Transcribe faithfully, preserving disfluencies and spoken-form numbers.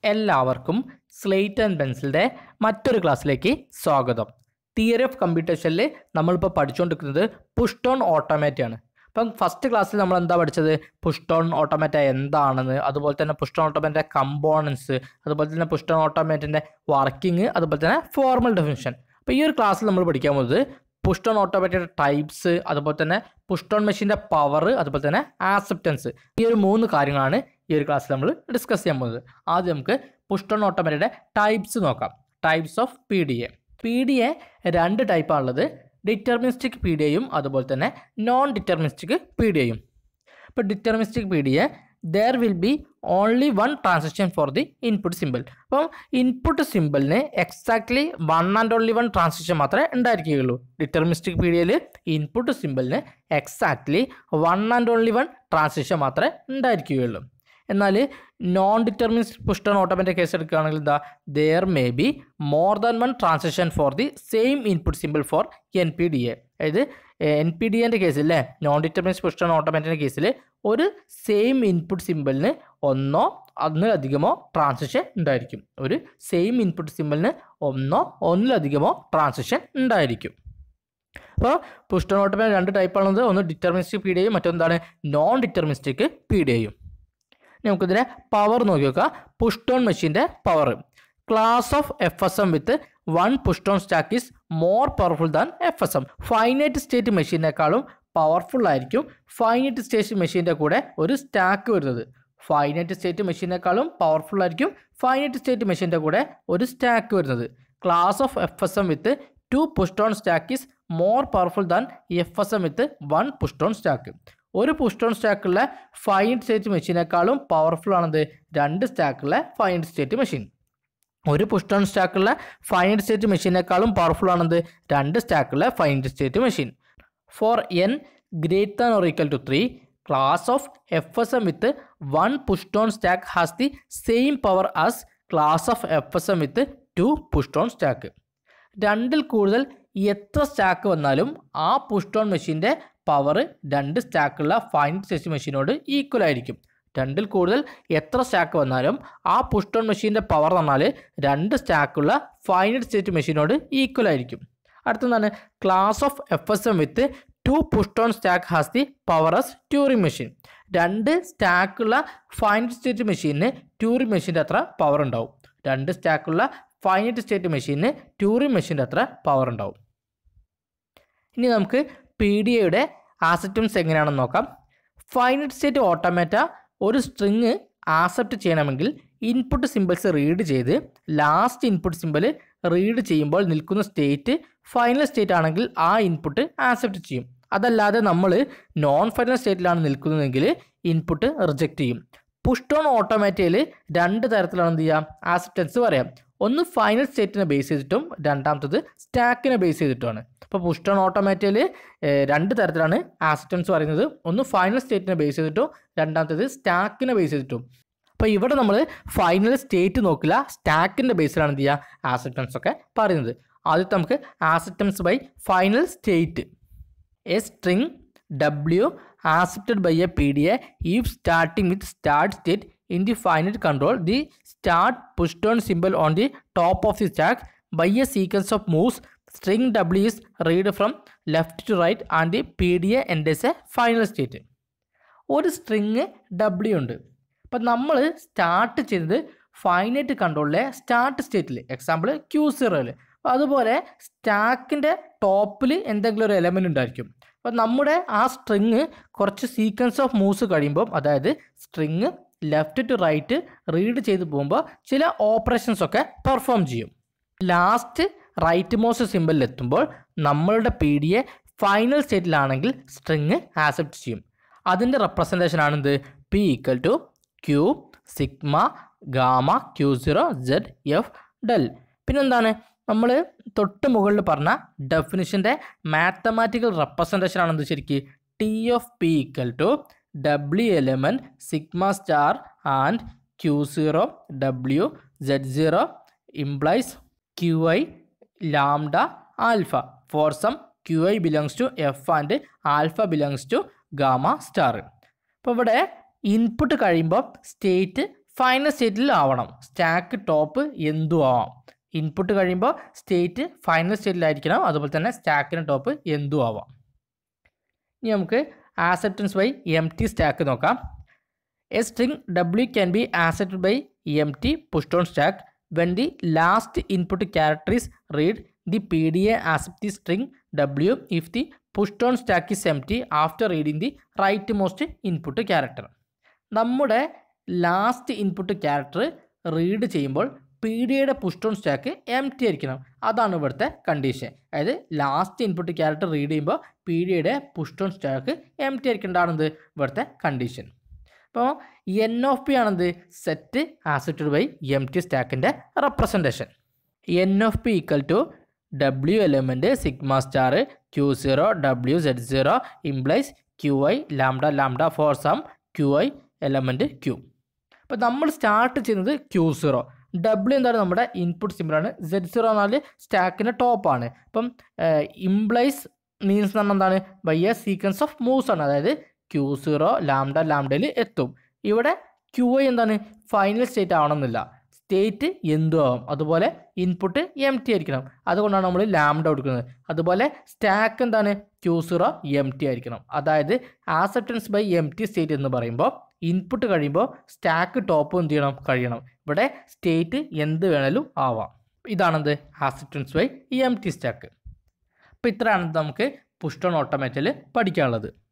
എല്ലാവർക്കും slate and പെൻസിലിൻ്റെ മറ്റൊരു ക്ലാസ്സിലേക്ക് സ്വാഗതം. തിയറി ഓഫ് കമ്പ്യൂട്ടേഷനിൽ നമ്മളിപ്പോൾ പഠിച്ചുകൊണ്ടിരിക്കുന്നത് പുഷ് ഓൺ ഓട്ടോമാറ്റ് ആണ്. അപ്പം ഫസ്റ്റ് ക്ലാസ്സിൽ നമ്മൾ എന്താ പഠിച്ചത്? പുഷ് ഓൺ ഓട്ടോമാറ്റ് എന്താണെന്ന്, അതുപോലെ തന്നെ പുഷ് ഓൺ ഓട്ടോമാറ്റിൻ്റെ കമ്പോണൻസ്, അതുപോലെ തന്നെ പുഷ് ഓൺ ഓട്ടോമാറ്റിൻ്റെ വർക്കിംഗ്, അതുപോലെ തന്നെ ഫോർമൽ ഡെഫിനിഷൻ. അപ്പോൾ ഈ ഒരു ക്ലാസ്സിൽ നമ്മൾ പഠിക്കാൻ പോകുന്നത് പുഷ് ഓൺ ഓട്ടോമാറ്റിയുടെ ടൈപ്സ്, അതുപോലെ തന്നെ പുഷ് ഓൺ മെഷീൻ്റെ പവർ, അതുപോലെ തന്നെ ആക്സെപ്റ്റൻസ്. ഈ ഒരു മൂന്ന് കാര്യങ്ങളാണ് ഈ ഒരു ക്ലാസ്സിൽ നമ്മൾ ഡിസ്കസ് ചെയ്യാൻ പോകുന്നത്. ആദ്യം നമുക്ക് പുഷ് ഓൺ ഓട്ടോമാറ്റിയുടെ ടൈപ്സ് നോക്കാം. Types of P D A. P D A രണ്ട് ടൈപ്പാണുള്ളത്, ഡിറ്റർമിനിസ്റ്റിക് പി ഡി എയും അതുപോലെ തന്നെ നോൺ ഡിറ്റർമിനിസ്റ്റിക് പി ഡി എയും. ഇപ്പോൾ deterministic P D A there will be only one transition for the input symbol. അപ്പം ഇൻപുട്ട് സിമ്പിളിന് exactly one and only one transition മാത്രമേ ഉണ്ടായിരിക്കുകയുള്ളൂ. ഡിറ്റർമിനിസ്റ്റിക് പി ഡി എയിൽ ഇൻപുട്ട് സിമ്പിളിന് exactly one and only one transition മാത്രമേ ഉണ്ടായിരിക്കുകയുള്ളൂ. എന്നാൽ non deterministic pushdown automatic case എടുക്കുകയാണെങ്കിൽ എന്താ, there may be more than one transition for the same input symbol for N P D A. അതായത് N P D എൻ്റെ കേസിൽ അല്ലേ, non deterministic pushdown ഓട്ടോമാറ്റിൻ്റെ കേസിൽ ഒരു സെയിം ഇൻപുട്ട് സിമ്പിളിന് ഒന്നോ ഒന്നിലധികമോ ട്രാൻസിഷൻ ഉണ്ടായിരിക്കും. ഒരു സെയിം ഇൻപുട്ട് സിമ്പിളിന് ഒന്നോ ഒന്നിലധികമോ ട്രാൻസിഷൻ ഉണ്ടായിരിക്കും. അപ്പോൾ പുഷ് ഓൺ ഓട്ടോമാറ്റിക് രണ്ട് ടൈപ്പാണുള്ളത്, ഒന്ന് ഡിറ്റർമിനിസ്റ്റിക് പി ഡി എയും മറ്റൊന്നാണ് നോൺ ഡിറ്റർമിനിസ്റ്റിക് പി ഡി എയും. നമുക്കിതിനെ പവർ നോക്കി നോക്കാം. പുഷ് ഓൺ മെഷീൻ്റെ power. Class of F S M with one pushdown stack is more powerful than F S M. Finite state മെഷീനേക്കാളും പവർഫുൾ ആയിരിക്കും finite state മെഷീൻ്റെ കൂടെ ഒരു സ്റ്റാക്ക് വരുന്നത്. ഫൈനൈറ്റ് സ്റ്റേറ്റ് മെഷീനേക്കാളും പവർഫുൾ ആയിരിക്കും ഫൈനൈറ്റ് സ്റ്റേറ്റ് മെഷീൻ്റെ കൂടെ ഒരു സ്റ്റാക്ക് വരുന്നത്. Class of F S M with two pushdown stack is more powerful than F S M with one pushdown stack. ഒരു പുഷ് ഓൺ സ്റ്റാക്കുള്ള finite state മെഷീനേക്കാളും powerful ആണത് രണ്ട് സ്റ്റാക്കുള്ള ഫൈനൈറ്റ് സ്റ്റേറ്റ് മെഷീൻ. ഒരു pushdown സ്റ്റാക്കുള്ള finite state മെഷീനേക്കാളും powerful ആണത് രണ്ട് സ്റ്റാക്കുള്ള finite state machine. For N greater than or equal to three, class of F S M with one pushdown stack has the same power as class of F S M with two pushdown stack. രണ്ടിൽ കൂടുതൽ എത്ര stack വന്നാലും ആ push on മെഷീൻ്റെ power രണ്ട് സ്റ്റാക്കുള്ള finite state മെഷീനോട് equal ആയിരിക്കും. രണ്ടിൽ കൂടുതൽ എത്ര സ്റ്റാക്ക് വന്നാലും ആ പുഷ് ഓൺ മെഷീൻ്റെ പവർ എന്ന് പറഞ്ഞാൽ രണ്ട് സ്റ്റാക്കുള്ള ഫൈനൈറ്റ് സ്റ്റേറ്റ് മെഷീനോട് ഈക്വൽ ആയിരിക്കും. അടുത്തെന്താണ്, class of F S M with two pushdown stack has the power as Turing machine. രണ്ട് സ്റ്റാക്കുള്ള ഫൈനൈറ്റ് സ്റ്റേറ്റ് മെഷീനിന് ട്യൂറിംഗ് മെഷീൻ്റെ അത്ര പവർ ഉണ്ടാവും. രണ്ട് സ്റ്റാക്കുള്ള ഫൈനൈറ്റ് സ്റ്റേറ്റ് മെഷീനിന് ട്യൂറിംഗ് മെഷീൻ്റെ അത്ര പവർ ഉണ്ടാവും. ഇനി നമുക്ക് പി ഡി എയുടെ ആക്സെപ്റ്റൻസ് എങ്ങനെയാണെന്ന് നോക്കാം. ഫൈനൈറ്റ് സ്റ്റേറ്റ് ഓട്ടോമാറ്റ ഒരു സ്ട്രിങ് ആക്സെപ്റ്റ് ചെയ്യണമെങ്കിൽ ഇൻപുട്ട് സിമ്പിൾസ് റീഡ് ചെയ്ത് ലാസ്റ്റ് ഇൻപുട്ട് സിമ്പിൾ റീഡ് ചെയ്യുമ്പോൾ നിൽക്കുന്ന സ്റ്റേറ്റ് ഫൈനൽ സ്റ്റേറ്റ് ആണെങ്കിൽ ആ ഇൻപുട്ട് ആക്സെപ്റ്റ് ചെയ്യും. അതല്ലാതെ നമ്മൾ നോൺ ഫൈനൽ സ്റ്റേറ്റിലാണ് നിൽക്കുന്നതെങ്കിൽ ഇൻപുട്ട് റിജക്റ്റ് ചെയ്യും. പുഷ് ഓൺ ഓട്ടോമാറ്റയിൽ രണ്ട് തരത്തിലാണ് എന്ത് ചെയ്യാം, ആക്സെപ്റ്റൻസ് പറയാം. ഒന്ന് ഫൈനൽ സ്റ്റേറ്റിനെ ബേസ് ചെയ്തിട്ടും രണ്ടാമത്തത് സ്റ്റാക്കിനെ ബേസ് ചെയ്തിട്ടുമാണ്. അപ്പോൾ പുഷ് ഓൺ ഓട്ടോമാറ്റയിൽ രണ്ട് തരത്തിലാണ് ആക്സെപ്റ്റൻസ് പറയുന്നത്. ഒന്ന് ഫൈനൽ സ്റ്റേറ്റിനെ ബേസ് ചെയ്തിട്ടും രണ്ടാമത്തത് സ്റ്റാക്കിനെ ബേസ് ചെയ്തിട്ടും. അപ്പോൾ ഇവിടെ നമ്മൾ ഫൈനൽ സ്റ്റേറ്റ് നോക്കില്ല, സ്റ്റാക്കിൻ്റെ ബേസിലാണ് എന്ത് ചെയ്യുക ആക്സെപ്റ്റൻസ് ഒക്കെ പറയുന്നത്. ആദ്യത്തെ നമുക്ക് acceptance by final state. A string W accepted by a P D A if starting with start state in the finite control the start pushed on symbol on the top of the stack by a sequence of moves. String W is read from left to right and the P D A enters a final state. ഒരു string W ഉണ്ട്. അപ്പം നമ്മൾ start ചെയ്തത് finite കൺട്രോളിലെ start സ്റ്റേറ്റിൽ, example Q സീറോയിൽ. അതുപോലെ സ്റ്റാക്കിൻ്റെ ടോപ്പിൽ എന്തെങ്കിലും ഒരു എലമെൻ്റ് ഉണ്ടായിരിക്കും. അപ്പോൾ നമ്മുടെ ആ സ്ട്രിങ് കുറച്ച് സീക്വൻസ് ഓഫ് മൂവ്സ് കഴിയുമ്പോൾ, അതായത് string left to right read ചെയ്ത് പോകുമ്പോൾ ചില ഓപ്പറേഷൻസ് ഒക്കെ പെർഫോം ചെയ്യും. ലാസ്റ്റ് റൈറ്റ് മോസ്റ്റ് സിമ്പിളിൽ എത്തുമ്പോൾ നമ്മളുടെ പി ഡി എ ഫൈനൽ സ്റ്റേറ്റിലാണെങ്കിൽ സ്ട്രിങ് ആക്സെപ്റ്റ് ചെയ്യും. അതിൻ്റെ റെപ്രസെൻറ്റേഷൻ ആണെന്ത്, P equal to Q sigma gamma Q zero Z F del. പിന്നെന്താണ്, നമ്മൾ തൊട്ട് മുകളിൽ പറഞ്ഞ ഡെഫിനിഷൻ്റെ മാത്തമാറ്റിക്കൽ റെപ്രസെൻറ്റേഷൻ ആണെന്ത് ശരിക്ക്, T of P equal to W element sigma star and Q zero W Z zero implies Q I lambda alpha for some Q I belongs to F and alpha belongs to gamma star. അപ്പോൾ ഇവിടെ input കഴിയുമ്പോൾ state final സ്റ്റേറ്റിൽ ആവണം. Stack top എന്തും ആവാം. Input കഴിയുമ്പോൾ state final സ്റ്റേറ്റിലായിരിക്കണം. അതുപോലെ തന്നെ സ്റ്റാക്കിന് ടോപ്പ് എന്തും ആവാം. ഇനി നമുക്ക് acceptance by empty stack നോക്കാം. A string W can be accepted by empty pushed on stack when the last input character is read the P D A accept the string W if the pushed on stack is empty after reading the right most input character. നമ്മുടെ last input character read ചെയ്യുമ്പോൾ P D എയുടെ pushed on stack empty ആയിരിക്കണം. അതാണ് ഇവിടുത്തെ condition. അതായത് last input character read ചെയ്യുമ്പോൾ P D എയുടെ pushed on stack empty ആയിരിക്കേണ്ടതാണെന്ത് ഇവിടുത്തെ കണ്ടീഷൻ. അപ്പോൾ എൻ ഓഫ് പി ആണെന്ത് set accepted by empty സ്റ്റാക്കിൻ്റെ representation. N of P equal to W element sigma star Q zero W Z zero implies Q I lambda lambda for some Q I element Q. അപ്പോൾ നമ്മൾ start ചെയ്യുന്നത് Q zero. W എന്താണ് നമ്മുടെ input സിമ്പിളാണ്. Z zero എന്നാൽ സ്റ്റാക്കിൻ്റെ ടോപ്പാണ്. അപ്പം implies means എന്ന് പറഞ്ഞാൽ എന്താണ് by a sequence of moves ആണ്. അതായത് ക്യൂ സീറോ ലാംഡ ലാംഡയിൽ എത്തും. ഇവിടെ ക്യു ഐ എന്താണ് ഫൈനൽ സ്റ്റേറ്റ് ആവണമെന്നില്ല. സ്റ്റേറ്റ് എന്തും ആവും. അതുപോലെ ഇൻപുട്ട് എം ടി ആയിരിക്കണം. അതുകൊണ്ടാണ് നമ്മൾ ലാംഡ കൊടുക്കുന്നത്. അതുപോലെ സ്റ്റാക്ക് എന്താണ് ക്യൂ സീറോ എം ടി ആയിരിക്കണം. അതായത് acceptance by empty state എന്ന് പറയുമ്പോൾ ഇൻപുട്ട് കഴിയുമ്പോൾ സ്റ്റാക്ക് ടോപ്പ് എന്ത് ചെയ്യണം കഴിയണം. ഇവിടെ സ്റ്റേറ്റ് എന്ത് വേണേലും ആവാം. ഇതാണെന്ത് acceptance by empty stack. അപ്പോൾ ഇത്രയാണ് നമുക്ക് പുഷ്ഡ് ഓൺ ഓട്ടോമേറ്റിൽ പഠിക്കാനുള്ളത്.